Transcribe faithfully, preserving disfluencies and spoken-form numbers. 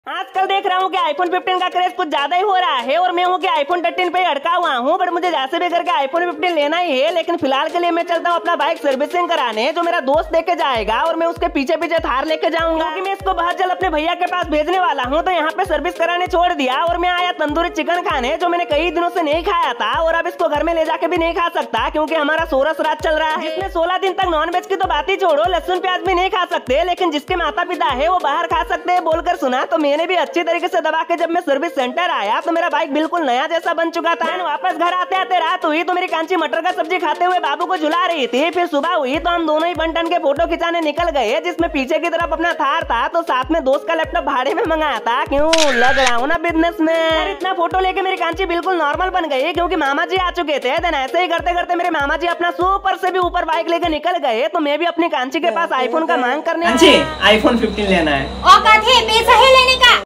आजकल देख रहा हूँ कि आईफोन फिफ्टीन का क्रेज कुछ ज्यादा ही हो रहा है और मैं हूँ कि आईफोन थर्टीन पे ही अड़का हुआ हूँ। बट मुझे जैसे भी करके आईफोन फिफ्टीन लेना ही है, लेकिन फिलहाल के लिए मैं चलता हूँ अपना बाइक सर्विसिंग कराने, जो मेरा दोस्त लेके जाएगा और मैं उसके पीछे पीछे थार लेके जाऊंगा, क्योंकि मैं इसको बहुत जल्द अपने भैया के पास भेजने वाला हूँ। तो यहाँ पे सर्विस कराने छोड़ दिया और मैं आया तंदूरी चिकन खाने, जो मैंने कई दिनों से नहीं खाया था और अब इसको घर में ले जाके भी नहीं खा सकता क्योंकि हमारा सोरस रात चल रहा है, जिसमें सोलह दिन तक नॉन वेज की तो बात ही छोड़ो, लहसुन प्याज भी नहीं खा सकते, लेकिन जिसके माता पिता है वो बाहर खा सकते हैं बोलकर सुना। तो मैंने भी अच्छी तरीके से दबा के जब मैं सर्विस सेंटर आया तो मेरा बाइक बिल्कुल नया जैसा बन चुका था। वापस घर आते आते रात हुई तो मेरी कांची मटर का सब्जी खाते हुए बाबू को झुला रही थी। फिर सुबह हुई तो हम दोनों ही बन टन के फोटो खिंचाने निकल गए, जिसमें पीछे की तरफ अपना थार था तो साथ में दोस्त का लैपटॉप भाड़े में मंगाया था। क्यों लग रहा हूँ ना बिजनेस में यार। इतना फोटो लेके मेरी कांची बिल्कुल नॉर्मल बन गई क्योंकि मामा जी आ चुके थे। देन ऐसे ही करते करते मेरे मामा जी अपना सुपर से भी ऊपर बाइक लेके निकल गए, तो मैं भी अपनी कांची के पास आईफोन का मांग करने आईफोन फिफ्टीन लेना है। औकात है पैसा है लेने